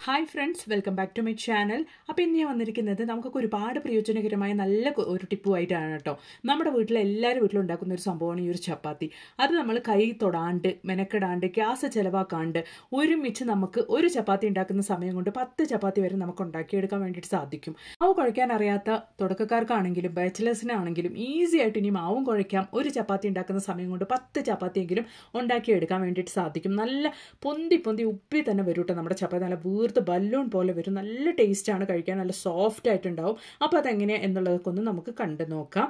Hi friends, welcome back to my channel. അപ്പോൾ ഇന്ന് ഞാൻ വന്നിരിക്കുന്നത് നമുക്കൊക്കെ ഒരുപാട് പ്രയോജനകരമായ നല്ല ഒരു ടിപ്പുമായിട്ടാണ് കേട്ടോ. നമ്മുടെ വീട്ടിലെ എല്ലാവരും വീട്ടിലും ഉണ്ടാക്കുന്ന ഒരു സംഭവമാണ് ഈ ഒരു ചപ്പാത്തി. അത് നമ്മൾ കൈ തൊടാണ്ട് മെനക്കെടാണ്ട് ഗ്യാസ് ചിലവാക്കാണ്ട് ഒരുമിച്ച് നമുക്ക് ഒരു ചപ്പാത്തി ഉണ്ടാക്കുന്ന സമയം കൊണ്ട് 10 ചപ്പാത്തി വരെ നമുക്ക് ഉണ്ടാക്കിയെടുക്കാൻ വേണ്ടിയിട്ട് സാധിക്കും. മാവ് കുഴയ്ക്കാൻ അറിയാത്ത തുടക്കക്കാർക്കാണെങ്കിലും ബാച്ചിലേഴ്സിനാണെങ്കിലും ഈസി ആയിട്ട് ഇനി മാവും കുഴയ്ക്കാം. ഒരു ചപ്പാത്തി ഉണ്ടാക്കുന്ന സമയം കൊണ്ട് 10 ചപ്പാത്തിയെങ്കിലും ഉണ്ടാക്കിയെടുക്കാൻ വേണ്ടിയിട്ട് സാധിക്കും. നല്ല പൊന്തി ഉപ്പി തന്നെ വരും കേട്ടോ. നമ്മുടെ ചപ്പാത്തി നല്ല വീർത്ത് ബലൂൺ പോലെ വരും. നല്ല ടേസ്റ്റാണ്, കഴിക്കാൻ നല്ല സോഫ്റ്റ് ആയിട്ടുണ്ടാവും. അപ്പോൾ അതെങ്ങനെയാണ് എന്നുള്ളതൊക്കെ ഒന്ന് നമുക്ക് കണ്ടു നോക്കാം.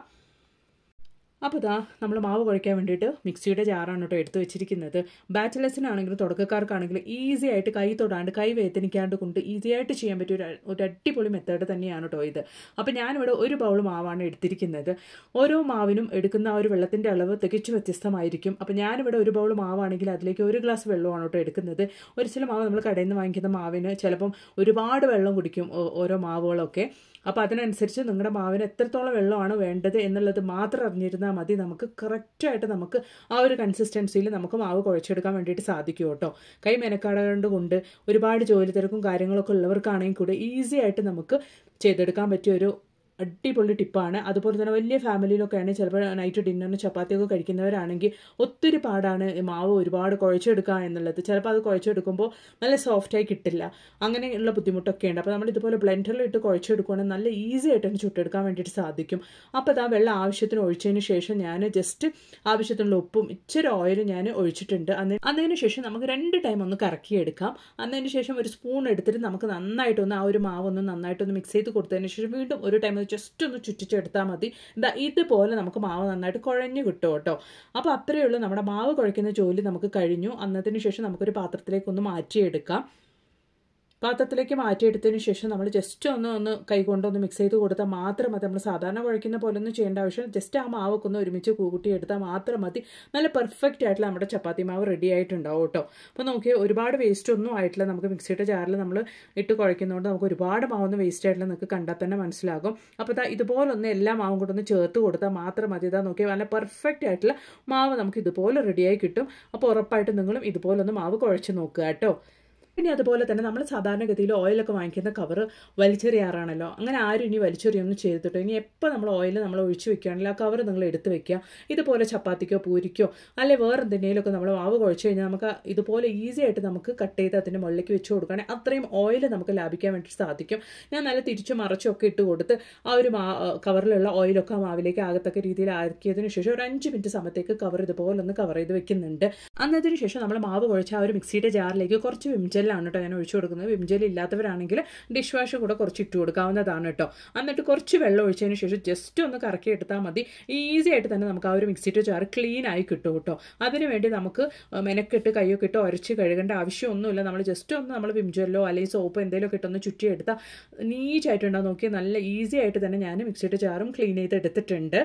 അപ്പോൾ ഇതാ നമ്മൾ മാവ് കുഴയ്ക്കാൻ വേണ്ടിയിട്ട് മിക്സിയുടെ ജാറാണ് കേട്ടോ എടുത്ത് വെച്ചിരിക്കുന്നത്. ബാച്ചിലേഴ്സിനാണെങ്കിലും തുടക്കക്കാർക്കാണെങ്കിലും ഈസി ആയിട്ട് കൈ തൊടാണ്ട് കൈ വേദനിക്കാണ്ട് കൊണ്ട് ഈസി ആയിട്ട് ചെയ്യാൻ പറ്റിയ ഒരു അടിപൊളി മെത്തേഡ് തന്നെയാണ് കേട്ടോ ഇത്. അപ്പോൾ ഞാനിവിടെ ഒരു ബൗൾ മാവാണ് എടുത്തിരിക്കുന്നത്. ഓരോ മാവിനും എടുക്കുന്ന ആ ഒരു വെള്ളത്തിൻ്റെ അളവ് തികച്ചും വ്യത്യസ്തമായിരിക്കും. അപ്പോൾ ഞാനിവിടെ ഒരു ബൗൾ മാവാണെങ്കിൽ അതിലേക്ക് 1 ഗ്ലാസ് വെള്ളമാണ് കേട്ടോ എടുക്കുന്നത്. ഒരു ചില മാവ് നമ്മൾ കടയിൽ നിന്ന് വാങ്ങിക്കുന്ന മാവിന് ചിലപ്പം ഒരുപാട് വെള്ളം കുടിക്കും ഓരോ മാവുകളൊക്കെ. അപ്പോൾ അതിനനുസരിച്ച് നിങ്ങളുടെ മാവിന് എത്രത്തോളം വെള്ളമാണ് വേണ്ടത് എന്നുള്ളത് മാത്രം അറിഞ്ഞിരുന്നാൽ മതി. നമുക്ക് കറക്റ്റായിട്ട് നമുക്ക് ആ ഒരു കൺസിസ്റ്റൻസിയിൽ നമുക്ക് മാവ് കുഴച്ചെടുക്കാൻ വേണ്ടിയിട്ട് സാധിക്കും കേട്ടോ. കൈ മെനക്കാടുകൊണ്ട് കൊണ്ട് ഒരുപാട് ജോലി തിരക്കും കാര്യങ്ങളൊക്കെ ഉള്ളവർക്കാണെങ്കിൽ കൂടെ ഈസി ആയിട്ട് നമുക്ക് ചെയ്തെടുക്കാൻ പറ്റിയൊരു അടിപൊളി ടിപ്പാണ്. അതുപോലെ തന്നെ വലിയ ഫാമിലിയിലൊക്കെ ആണെങ്കിൽ ചിലപ്പോൾ നൈറ്റ് ഡിന്നറിന് ചപ്പാത്തിയൊക്കെ കഴിക്കുന്നവരാണെങ്കിൽ ഒത്തിരി പാടാണ് മാവ് ഒരുപാട് കുഴച്ചെടുക്കുക എന്നുള്ളത്. ചിലപ്പോൾ അത് കുഴച്ചെടുക്കുമ്പോൾ നല്ല സോഫ്റ്റായി കിട്ടില്ല, അങ്ങനെയുള്ള ബുദ്ധിമുട്ടൊക്കെ ഉണ്ട്. അപ്പോൾ നമ്മൾ ഇതുപോലെ ബ്ലെൻഡറിൽ ഇട്ട് കുഴച്ചെടുക്കുകയാണെങ്കിൽ നല്ല ഈസി ആയിട്ട് തന്നെ ചുട്ടെടുക്കാൻ വേണ്ടിയിട്ട് സാധിക്കും. അപ്പോൾ അത് ആ വെള്ളം ആവശ്യത്തിന് ഒഴിച്ചതിന് ശേഷം ഞാൻ ജസ്റ്റ് ആവശ്യത്തിനുള്ള ഉപ്പും ഇച്ചിരി ഓയിലും ഞാൻ ഒഴിച്ചിട്ടുണ്ട്. അതിന് ശേഷം നമുക്ക് 2 ടൈം ഒന്ന് കറക്കിയെടുക്കാം. അതിന് ശേഷം ഒരു സ്പൂൺ എടുത്തിട്ട് നമുക്ക് നന്നായിട്ടൊന്ന് ആ ഒരു മാവൊന്ന് നന്നായിട്ടൊന്ന് മിക്സ് ചെയ്ത് കൊടുത്തതിന് ശേഷം വീണ്ടും ഒരു ടൈം ജസ്റ്റ് ഒന്ന് ചുറ്റിച്ചെടുത്താൽ മതി. ഇതുപോലെ നമുക്ക് മാവ് നന്നായിട്ട് കുഴഞ്ഞു കിട്ടും കേട്ടോ. അപ്പോൾ അത്രയേ ഉള്ളൂ, നമ്മുടെ മാവ് കുഴയ്ക്കുന്ന ജോലി നമുക്ക് കഴിഞ്ഞു. അന്നതിന് ശേഷം നമുക്കൊരു പാത്രത്തിലേക്കൊന്ന് മാറ്റിയെടുക്കാം. പാത്രത്തിലേക്ക് മാറ്റിയെടുത്തതിന് ശേഷം നമ്മൾ ജസ്റ്റ് ഒന്ന് കൈകൊണ്ടൊന്ന് മിക്സ് ചെയ്ത് കൊടുത്താൽ മാത്രം മതി. നമ്മൾ സാധാരണ കുഴയ്ക്കുന്ന പോലെ ഒന്നും ചെയ്യേണ്ട ആവശ്യം, ജസ്റ്റ് ആ മാവൊക്കെ ഒന്ന് ഒരുമിച്ച് കൂട്ടിയെടുത്താൽ മാത്രം മതി. നല്ല പെർഫെക്റ്റ് ആയിട്ടുള്ള നമ്മുടെ ചപ്പാത്തി മാവ് റെഡി ആയിട്ടുണ്ടാവും കേട്ടോ. അപ്പോൾ നോക്കി ഒരുപാട് വേസ്റ്റ് ഒന്നും ആയിട്ടില്ല. നമുക്ക് മിക്സിയുടെ ജാറിൽ നമ്മൾ ഇട്ട് കുഴയ്ക്കുന്നതുകൊണ്ട് നമുക്ക് ഒരുപാട് മാവൊന്നും വേസ്റ്റ് ആയിട്ടില്ല, നിങ്ങൾക്ക് കണ്ടാൽ തന്നെ മനസ്സിലാകും. അപ്പോൾ ഇതുപോലൊന്ന് എല്ലാ മാവും കൂടെ ഒന്ന് ചേർത്ത് കൊടുത്താൽ മാത്രം മതി. നോക്കിയാൽ നല്ല പെർഫെക്റ്റ് ആയിട്ടുള്ള മാവ് നമുക്ക് ഇതുപോലെ റെഡിയായി കിട്ടും. അപ്പോൾ ഉറപ്പായിട്ടും നിങ്ങളും ഇതുപോലൊന്ന് മാവ് കുഴച്ച് നോക്കുക കേട്ടോ. പിന്നെ അതുപോലെ തന്നെ നമ്മൾ സാധാരണഗതിയിൽ ഓയിലൊക്കെ വാങ്ങിക്കുന്ന കവർ വലിച്ചെറിയാറാണല്ലോ. അങ്ങനെ ആരും ഇനി വലിച്ചെറിയൊന്നും ചെയ്തിട്ടോ. ഇനി എപ്പോൾ നമ്മൾ ഓയിൽ നമ്മൾ ഒഴിച്ച് വെക്കുകയാണെങ്കിൽ ആ കവർ നിങ്ങൾ എടുത്ത് വെക്കുക. ഇതുപോലെ ചപ്പാത്തിക്കോ പൂരിക്കോ അല്ലെങ്കിൽ വേറെ എന്തെങ്കിലുമൊക്കെ നമ്മൾ മാവ് കുഴച്ച് കഴിഞ്ഞാൽ നമുക്ക് ഇതുപോലെ ഈസി ആയിട്ട് നമുക്ക് കട്ട് ചെയ്ത് അതിൻ്റെ മുകളിലേക്ക് വെച്ച് കൊടുക്കുകയാണെങ്കിൽ അത്രയും ഓയിൽ നമുക്ക് ലാഭിക്കാൻ വേണ്ടി സാധിക്കും. ഞാൻ നല്ല തിരിച്ചു മറച്ചൊക്കെ ഇട്ട് കൊടുത്ത് ആ ഒരു കവറിലുള്ള ഓയിലൊക്കെ ആ മാവിലേക്ക് ആകത്തക്ക രീതിയിൽ ആക്കിയതിനു ശേഷം ഒരു 5 മിനിറ്റ് സമയത്തേക്ക് കവർ ഇതുപോലെ ഒന്ന് കവർ ചെയ്ത് വെക്കുന്നുണ്ട്. അന്നതിന് ശേഷം നമ്മൾ മാവ് കുഴച്ച ആ ഒരു മിക്സിയുടെ ജാറിലേക്ക് കുറച്ച് വിംജെല്ലാണ് കേട്ടോ ഞാൻ ഒഴിച്ചു കൊടുക്കുന്നത്. വിംജെൽ ഇല്ലാത്തവരാണെങ്കിൽ ഡിഷ് വാഷ് കൂടെ കുറച്ച് ഇട്ട് കൊടുക്കാവുന്നതാണ് കേട്ടോ. എന്നിട്ട് കുറച്ച് വെള്ളം ഒഴിച്ചതിന് ശേഷം ജസ്റ്റ് ഒന്ന് കറക്കി എടുത്താൽ മതി. ഈസി ആയിട്ട് തന്നെ നമുക്ക് ആ ഒരു മിക്സിയുടെ ജാർ ക്ലീൻ ആയി കിട്ടും കേട്ടോ. അതിനുവേണ്ടി നമുക്ക് മെനക്കെട്ട് കയ്യൊക്കെ ഇട്ട് ഉരച്ച് കഴുകേണ്ട ആവശ്യമൊന്നുമില്ല. നമ്മൾ ജസ്റ്റ് ഒന്ന് നമ്മൾ വിംജെല്ലോ അല്ലെങ്കിൽ സോപ്പ് എന്തെങ്കിലുമൊക്കെ ഇട്ടൊന്ന് ചുറ്റിയെടുത്താൽ നീറ്റായിട്ടുണ്ടാവും. നോക്കി നല്ല ഈസി ആയിട്ട് തന്നെ ഞാൻ മിക്സിയുടെ ജാറും ക്ലീൻ ചെയ്ത് എടുത്തിട്ടുണ്ട്.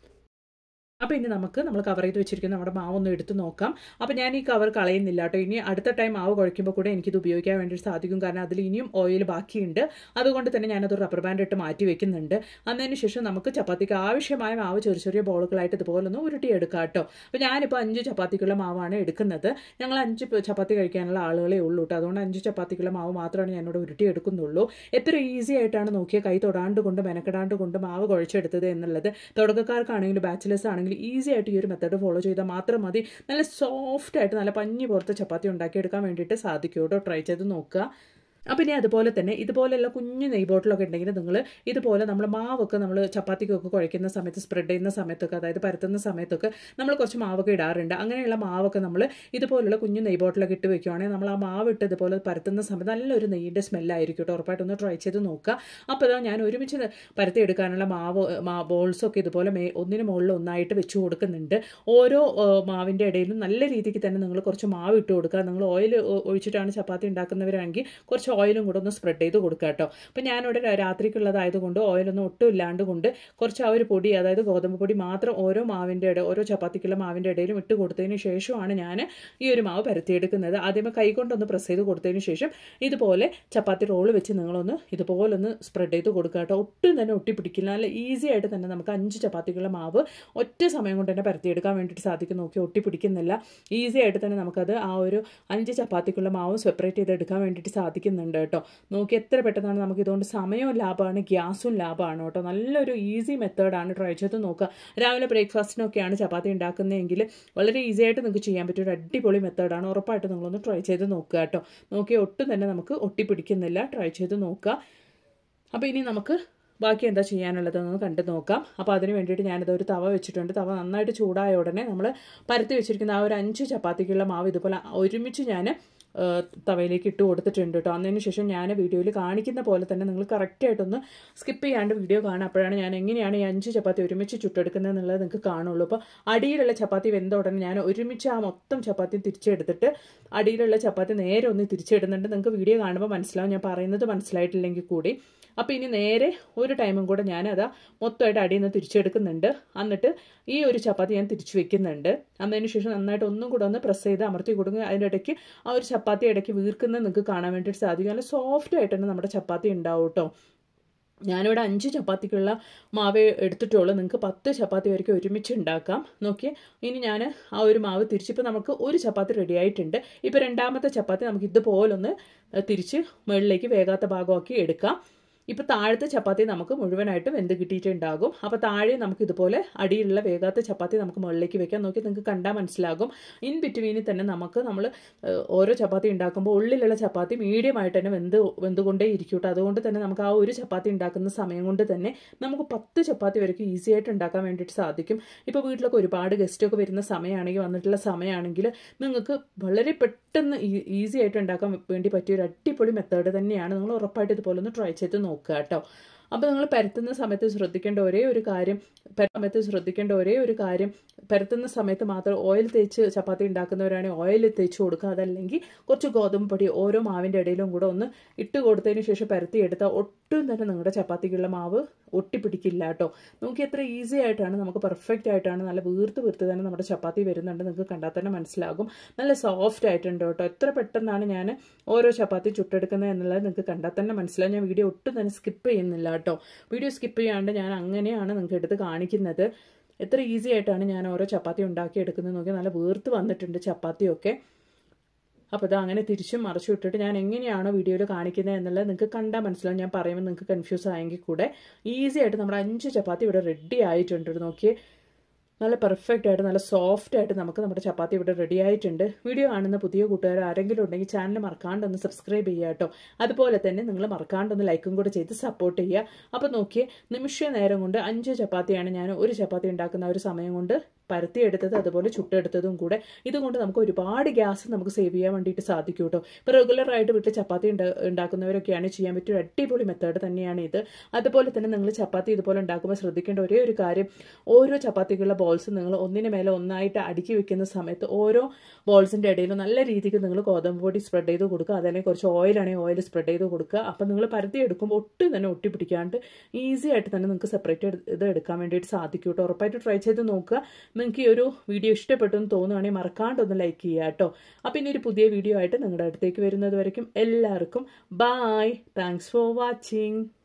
അപ്പോൾ ഇനി നമ്മൾ കവർ ചെയ്ത് വെച്ചിരിക്കുന്ന നമ്മുടെ മാവൊന്നും എടുത്ത് നോക്കാം. അപ്പോൾ ഞാൻ ഈ കവർ കളയുന്നില്ല കേട്ടോ. ഇനി അടുത്ത ടൈം മാവ് കുഴയ്ക്കുമ്പോൾ കൂടെ എനിക്കിത് ഉപയോഗിക്കാൻ വേണ്ടി സാധിക്കും. കാരണം അതിൽ ഇനിയും ഓയിൽ ബാക്കിയുണ്ട്. അതുകൊണ്ട് തന്നെ ഞാനത് റബ്ബർ ബാൻഡ് ഇട്ട് മാറ്റി വെക്കുന്നുണ്ട്. അതിന് ശേഷം നമുക്ക് ചപ്പാത്തിക്ക് ആവശ്യമായ മാവ് ചെറിയ ബോളുകളായിട്ട് ഇതുപോലെ ഒന്ന് ഉരുട്ടിയെടുക്കാം കേട്ടോ. അപ്പോൾ ഞാനിപ്പോൾ 5 ചപ്പാത്തിക്കുള്ള മാവാണ് എടുക്കുന്നത്. ഞങ്ങൾ 5 ചപ്പാത്തി കഴിക്കാനുള്ള ആളുകളേ ഉള്ളൂ കേട്ടോ. അതുകൊണ്ട് 5 ചപ്പാത്തിക്കുള്ള മാവ് മാത്രമാണ് ഞാനിവിടെ ഉരുട്ടിയെടുക്കുന്നുള്ളൂ. എത്ര ഈസി ആയിട്ടാണ് നോക്കിയാൽ കൈ തൊടാണ്ട് കൊണ്ട് മെനക്കെടാണ്ട് കൊണ്ട് മാവ് കുഴച്ചെടുത്തത് എന്നുള്ളത്. തുടക്കക്കാർക്കാണെങ്കിലും ബാച്ചിലേഴ്സ് ആണെങ്കിലും ഈസി ആയിട്ട് ഈ ഒരു മെത്തേഡ് ഫോളോ ചെയ്താൽ മാത്രം മതി. നല്ല സോഫ്റ്റ് ആയിട്ട് നല്ല പഞ്ഞി പുറത്ത് ചപ്പാത്തി ഉണ്ടാക്കിയെടുക്കാൻ വേണ്ടിയിട്ട് സാധിക്കും കേട്ടോ. ട്രൈ ചെയ്ത് നോക്കുക. അപ്പം ഇനി അതുപോലെ തന്നെ ഇതുപോലെയുള്ള കുഞ്ഞു നെയ് ബോട്ടിലൊക്കെ ഉണ്ടെങ്കിൽ നിങ്ങൾ ഇതുപോലെ നമ്മൾ മാവൊക്കെ നമ്മൾ ചപ്പാത്തിക്കൊക്കെ കുഴയ്ക്കുന്ന സമയത്ത് സ്പ്രെഡ് ചെയ്യുന്ന സമയത്തൊക്കെ അതായത് പരത്തുന്ന സമയത്തൊക്കെ നമ്മൾ കുറച്ച് മാവൊക്കെ ഇടാറുണ്ട്. അങ്ങനെയുള്ള മാവൊക്കെ നമ്മൾ ഇതുപോലുള്ള കുഞ്ഞു നെയ് ബോട്ടിലൊക്കെ ഇട്ട് വെക്കുകയാണെങ്കിൽ നമ്മൾ ആ മാവ് ഇട്ട് ഇതുപോലെ പരത്തുന്ന സമയത്ത് നല്ലൊരു നെയ്യിൻ്റെ സ്മെല്ലായിരിക്കും കേട്ടോ. ഉറപ്പായിട്ടൊന്ന് ട്രൈ ചെയ്ത് നോക്കുക. അപ്പോൾ ഞാൻ ഒരുമിച്ച് പരത്തി എടുക്കാനുള്ള ബോൾസൊക്കെ ഇതുപോലെ ഒന്നിന് മുകളിൽ ഒന്നായിട്ട് വെച്ച് കൊടുക്കുന്നുണ്ട്. ഓരോ മാവിൻ്റെ ഇടയിലും നല്ല രീതിക്ക് തന്നെ നിങ്ങൾ കുറച്ച് മാവ് ഇട്ട് കൊടുക്കുക. നിങ്ങൾ ഓയിൽ ഒഴിച്ചിട്ടാണ് ചപ്പാത്തി ഉണ്ടാക്കുന്നവരാണെങ്കിൽ കുറച്ച് ഓയിലും കൂടെ ഒന്ന് സ്പ്രെഡ് ചെയ്ത് കൊടുക്കുക കേട്ടോ. അപ്പോൾ ഞാനിവിടെ രാത്രിക്കുള്ളതായതുകൊണ്ട് ഓയിലൊന്നും ഒട്ടും ഇല്ലാണ്ട് കൊണ്ട് കുറച്ച് ആ ഒരു പൊടി അതായത് ഗോതമ്പ് പൊടി മാത്രം ഓരോ ചപ്പാത്തിക്കുള്ള മാവിൻ്റെ ഇടയിലും ഇട്ട് കൊടുത്തതിന് ശേഷമാണ് ഞാൻ ഈ ഒരു മാവ് പരത്തിയെടുക്കുന്നത്. ആദ്യമേ കൈ കൊണ്ടൊന്ന് പ്രസ് ചെയ്ത് കൊടുത്തതിന് ശേഷം ഇതുപോലെ ചപ്പാത്തി റോള് വെച്ച് നിങ്ങളൊന്ന് ഇതുപോലൊന്ന് സ്പ്രെഡ് ചെയ്ത് കൊടുക്കുക കേട്ടോ. ഒട്ടും തന്നെ ഒട്ടിപ്പിടിക്കില്ല. നല്ല ഈസി ആയിട്ട് തന്നെ നമുക്ക് 5 ചപ്പാത്തിക്കുള്ള മാവ് ഒറ്റ സമയം കൊണ്ട് തന്നെ പരത്തിയെടുക്കാൻ വേണ്ടിയിട്ട് സാധിക്കും. നോക്കി ഒട്ടിപ്പിടിക്കുന്നില്ല. ഈസി ആയിട്ട് തന്നെ നമുക്കത് ആ ഒരു 5 ചപ്പാത്തിക്കുള്ള മാവ് സെപ്പറേറ്റ് ചെയ്തെടുക്കാൻ വേണ്ടിയിട്ട് സാധിക്കുന്നുണ്ട്. വരുന്നുണ്ട് കേട്ടോ. നോക്കി എത്ര പെട്ടെന്നാണ് നമുക്ക് ഇതുകൊണ്ട് സമയവും ലാഭമാണ്, ഗ്യാസും ലാഭമാണ് കേട്ടോ. നല്ലൊരു ഈസി മെത്തേഡാണ്, ട്രൈ ചെയ്ത് നോക്കുക. രാവിലെ ബ്രേക്ക്ഫാസ്റ്റിനൊക്കെയാണ് ചപ്പാത്തി ഉണ്ടാക്കുന്നതെങ്കിൽ വളരെ ഈസി ആയിട്ട് നിങ്ങൾക്ക് ചെയ്യാൻ പറ്റിയ ഒരു അടിപൊളി മെത്തേഡാണ്. ഉറപ്പായിട്ട് നിങ്ങളൊന്ന് ട്രൈ ചെയ്ത് നോക്കുക കേട്ടോ. നോക്കി ഒട്ടും തന്നെ നമുക്ക് ഒട്ടിപ്പിടിക്കുന്നില്ല, ട്രൈ ചെയ്ത് നോക്കുക. അപ്പോൾ ഇനി നമുക്ക് ബാക്കി എന്താ ചെയ്യാനുള്ളതെന്ന് കണ്ടു നോക്കാം. അപ്പോൾ അതിന് വേണ്ടിയിട്ട് ഞാനിത് ഒരു തവ വെച്ചിട്ടുണ്ട്. തവ നന്നായിട്ട് ചൂടായ ഉടനെ നമ്മൾ പരത്തി വെച്ചിരിക്കുന്ന ആ ഒരു 5 ചപ്പാത്തിക്കുള്ള മാവ് ഇതുപോലെ ഒരുമിച്ച് ഞാൻ തവയിലേക്ക് ഇട്ട് കൊടുത്തിട്ടുണ്ട് കേട്ടോ. അതിന് ശേഷം ഞാൻ വീഡിയോയിൽ കാണിക്കുന്ന പോലെ തന്നെ നിങ്ങൾ കറക്റ്റായിട്ടൊന്ന് സ്കിപ്പ് ചെയ്യാണ്ട് വീഡിയോ കാണുക. അപ്പോഴാണ് ഞാൻ എങ്ങനെയാണ് ഈ 5 ചപ്പാത്തി ഒരുമിച്ച് ചുട്ടെടുക്കുന്നത് എന്നുള്ളത് നിങ്ങൾക്ക് കാണുള്ളൂ. അപ്പോൾ അടിയിലുള്ള ചപ്പാത്തി വെന്ത ഉടനെ ഞാൻ ഒരുമിച്ച് ആ മൊത്തം ചപ്പാത്തി തിരിച്ചെടുത്തിട്ട് അടിയിലുള്ള ചപ്പാത്തി നേരെ ഒന്ന് തിരിച്ചിടുന്നുണ്ട്. നിങ്ങൾക്ക് വീഡിയോ കാണുമ്പോൾ മനസ്സിലാവും, ഞാൻ പറയുന്നത് മനസ്സിലായിട്ടില്ലെങ്കിൽ കൂടി. അപ്പോൾ ഇനി നേരെ ഒരു ടൈമും കൂടെ ഞാനത് മൊത്തമായിട്ട് അടിയിൽ നിന്ന് തിരിച്ചെടുക്കുന്നുണ്ട്. എന്നിട്ട് ഈ ഒരു ചപ്പാത്തി ഞാൻ തിരിച്ചു വെക്കുന്നുണ്ട്. അതിന് ശേഷം നന്നായിട്ട് ഒന്നും കൂടെ ഒന്ന് പ്രസ് ചെയ്ത് അമർത്തി കൊടുക്കുക. അതിൻ്റെ ഇടയ്ക്ക് ആ ഒരു ചപ്പാത്തി ഇടയ്ക്ക് വീർക്കുന്നത് നിങ്ങൾക്ക് കാണാൻ വേണ്ടിയിട്ട് സാധിക്കും. നല്ല സോഫ്റ്റ് ആയിട്ട് തന്നെ നമ്മുടെ ചപ്പാത്തി ഉണ്ടാവും കേട്ടോ. ഞാനിവിടെ 5 ചപ്പാത്തിക്കുള്ള മാവ് എടുത്തിട്ടുള്ളൂ. നിങ്ങൾക്ക് 10 ചപ്പാത്തി വരെയ്ക്ക് ഒരുമിച്ച് ഉണ്ടാക്കാം. നോക്കിയേ, ഇനി ഞാൻ ആ ഒരു മാവ് തിരിച്ചിപ്പോൾ നമുക്ക് ഒരു ചപ്പാത്തി റെഡി ആയിട്ടുണ്ട്. ഇപ്പോൾ രണ്ടാമത്തെ ചപ്പാത്തി നമുക്ക് ഇതുപോലൊന്ന് തിരിച്ച് മുകളിലേക്ക് വേകാത്ത ഭാഗമാക്കി എടുക്കാം. ഇപ്പോൾ താഴത്തെ ചപ്പാത്തി നമുക്ക് മുഴുവനായിട്ട് വെന്ത് കിട്ടിയിട്ടുണ്ടാകും. അപ്പോൾ താഴെ നമുക്ക് ഇതുപോലെ അടിയിലുള്ള വേകാത്ത ചപ്പാത്തി നമുക്ക് മുകളിലേക്ക് വെക്കാം. നോക്കി നിങ്ങൾക്ക് കണ്ടാൽ മനസ്സിലാകും. ഇൻ ബിറ്റ്വീനിൽ തന്നെ നമ്മൾ ഓരോ ചപ്പാത്തി ഉണ്ടാക്കുമ്പോൾ ഉള്ളിലുള്ള ചപ്പാത്തി മീഡിയമായിട്ട് തന്നെ വെന്തുകൊണ്ടേ ഇരിക്കും കേട്ടോ. അതുകൊണ്ട് തന്നെ നമുക്ക് ആ ഒരു ചപ്പാത്തി ഉണ്ടാക്കുന്ന സമയം കൊണ്ട് തന്നെ നമുക്ക് 10 ചപ്പാത്തി വരെയ്ക്ക് ഈസി ആയിട്ട് ഉണ്ടാക്കാൻ വേണ്ടിയിട്ട് സാധിക്കും. ഇപ്പോൾ വീട്ടിലൊക്കെ ഒരുപാട് ഗസ്റ്റൊക്കെ വരുന്ന സമയമാണെങ്കിൽ, വന്നിട്ടുള്ള സമയമാണെങ്കിൽ നിങ്ങൾക്ക് വളരെ പെട്ടെന്ന് ഈസി ആയിട്ട് ഉണ്ടാക്കാൻ വേണ്ടി പറ്റിയ ഒരു അടിപൊളി മെത്തേഡ് തന്നെയാണ്. നിങ്ങൾ ഉറപ്പായിട്ട് ഇതുപോലെ ഒന്ന് ട്രൈ ചെയ്ത് നോക്കുക കേട്ടോ. അപ്പോൾ നിങ്ങൾ പരത്തുന്ന സമയത്ത് ശ്രദ്ധിക്കേണ്ട ഒരേ ഒരു കാര്യം പരത്തുന്ന സമയത്ത് മാത്രം ഓയിൽ തേച്ച് ചപ്പാത്തി ഉണ്ടാക്കുന്നവരാണെങ്കിൽ ഓയിൽ തേച്ച് കൊടുക്കുക. അതല്ലെങ്കിൽ കുറച്ച് ഗോതമ്പ് പൊടി ഓരോ മാവിൻ്റെ ഇടയിലും കൂടെ ഒന്ന് ഇട്ട് കൊടുത്തതിന് ശേഷം പരത്തിയെടുത്താൽ ഒട്ടും തന്നെ നിങ്ങളുടെ ചപ്പാത്തിക്കുള്ള മാവ് ഒട്ടിപ്പിടിക്കില്ല കേട്ടോ. നോക്കി എത്ര ഈസി ആയിട്ടാണ്, നമുക്ക് പെർഫെക്റ്റ് ആയിട്ടാണ്, നല്ല വീർത്ത് തന്നെ നമ്മുടെ ചപ്പാത്തി വരുന്നുണ്ട്. നിങ്ങൾക്ക് കണ്ടാൽ തന്നെ മനസ്സിലാകും. നല്ല സോഫ്റ്റ് ആയിട്ടുണ്ട് കേട്ടോ. എത്ര പെട്ടെന്നാണ് ഞാൻ ഓരോ ചപ്പാത്തി ചുട്ടെടുക്കുന്നത് എന്നുള്ളത് നിങ്ങൾക്ക് കണ്ടാൽ തന്നെ മനസ്സിലാകും. ഞാൻ വീഡിയോ ഒട്ടും തന്നെ സ്കിപ്പ് ചെയ്യുന്നില്ല കേട്ടോ. വീഡിയോ സ്കിപ്പ് ചെയ്യാണ്ട് ഞാൻ അങ്ങനെയാണ് നിങ്ങൾക്ക് എടുത്ത് കാണിക്കുന്നത്. എത്ര ഈസി ആയിട്ടാണ് ഞാൻ ഓരോ ചപ്പാത്തി ഉണ്ടാക്കിയെടുക്കുന്നത്. നോക്കി നല്ല വീർത്ത് വന്നിട്ടുണ്ട് ചപ്പാത്തിയൊക്കെ. അപ്പോൾ ഇത് അങ്ങനെ തിരിച്ചും മറിച്ചും ഇട്ടിട്ട് ഞാൻ എങ്ങനെയാണോ വീഡിയോയിൽ കാണിക്കുന്നത് എന്നുള്ളത് നിങ്ങൾക്ക് കണ്ടാൽ മനസ്സിലാവും. ഞാൻ പറയുമ്പോൾ നിങ്ങൾക്ക് കൺഫ്യൂസ് ആയെങ്കിൽ കൂടെ ഈസി ആയിട്ട് നമ്മുടെ 5 ചപ്പാത്തി ഇവിടെ റെഡി ആയിട്ടുണ്ട്. നോക്കിയേ, നല്ല പെർഫെക്റ്റ് ആയിട്ട് നല്ല സോഫ്റ്റ് ആയിട്ട് നമുക്ക് നമ്മുടെ ചപ്പാത്തി ഇവിടെ റെഡി ആയിട്ടുണ്ട്. വീഡിയോ കാണുന്ന പുതിയ കൂട്ടുകാർ ആരെങ്കിലും ഉണ്ടെങ്കിൽ ചാനൽ മറക്കാണ്ടൊന്ന് സബ്സ്ക്രൈബ് ചെയ്യുക കേട്ടോ. അതുപോലെ തന്നെ നിങ്ങൾ മറക്കാണ്ടൊന്ന് ലൈക്കും കൂടെ ചെയ്ത് സപ്പോർട്ട് ചെയ്യുക. അപ്പോൾ നോക്കിയേ, നിമിഷ നേരം കൊണ്ട് 5 ചപ്പാത്തിയാണ് ഞാൻ ഒരു ചപ്പാത്തി ഉണ്ടാക്കുന്ന ഒരു സമയം കൊണ്ട് പരത്തിയെടുത്തത്, അതുപോലെ ചുട്ടെടുത്തതും കൂടെ. ഇതുകൊണ്ട് നമുക്ക് ഒരുപാട് ഗ്യാസ് നമുക്ക് സേവ് ചെയ്യാൻ വേണ്ടിയിട്ട് സാധിക്കും കേട്ടോ. ഇപ്പോൾ റെഗുലറായിട്ട് വീട്ടിൽ ചപ്പാത്തി ഉണ്ടാക്കുന്നവരൊക്കെയാണ് ചെയ്യാൻ പറ്റിയ ഒരു അടിപൊളി മെത്തേഡ് തന്നെയാണ് ഇത്. അതുപോലെ തന്നെ നിങ്ങൾ ചപ്പാത്തി ഇതുപോലെ ഉണ്ടാക്കുമ്പോൾ ശ്രദ്ധിക്കേണ്ട ഒരേ ഒരു കാര്യം, ഓരോ ചപ്പാത്തിക്കുള്ള ബോൾസ് നിങ്ങൾ ഒന്നിന് മേലെ ഒന്നായിട്ട് അടുക്കി വെക്കുന്ന സമയത്ത് ഓരോ ബോൾസിൻ്റെ ഇടയിലും നല്ല രീതിക്ക് നിങ്ങൾ ഗോതമ്പ് പൊടി സ്പ്രെഡ് ചെയ്ത് കൊടുക്കുക. അതല്ലെങ്കിൽ കുറച്ച് ഓയിലാണെങ്കിൽ ഓയിൽ സ്പ്രെഡ് ചെയ്ത് കൊടുക്കുക. അപ്പം നിങ്ങൾ പരത്തി എടുക്കുമ്പോൾ ഒട്ടും തന്നെ ഒട്ടിപ്പിടിക്കാണ്ട് ഈസി ആയിട്ട് തന്നെ നിങ്ങൾക്ക് സെപ്പറേറ്റ് ഇത് എടുക്കാൻ വേണ്ടിയിട്ട് സാധിക്കും കേട്ടോ. ഉറപ്പായിട്ട് ട്രൈ ചെയ്ത് നോക്കുക. നിങ്ങൾക്ക് ഈ ഒരു വീഡിയോ ഇഷ്ടപ്പെട്ടു എന്ന് തോന്നുകയാണെങ്കിൽ മറക്കാണ്ടൊന്ന് ലൈക്ക് ചെയ്യുക കേട്ടോ. അപ്പം ഇനി ഒരു പുതിയ വീഡിയോ ആയിട്ട് നിങ്ങളുടെ അടുത്തേക്ക് വരുന്നത് വരയ്ക്കും എല്ലാവർക്കും ബൈ. Thanks for watching.